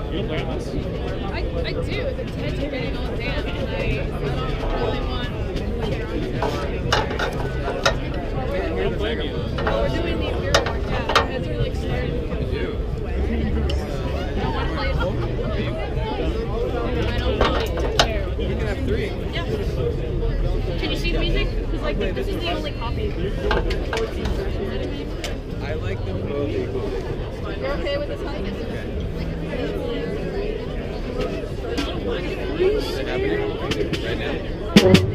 You play on this? I do. The kids are getting all damp, and I don't really want You don't play me. We're doing the Imperial work, yeah. The heads are like starting to come I don't want to play it. I don't really care. We can have 3. Yeah. Can you see the music? Because like this is the only copy. I like them both equally. You're okay with this height? Is it happening right now?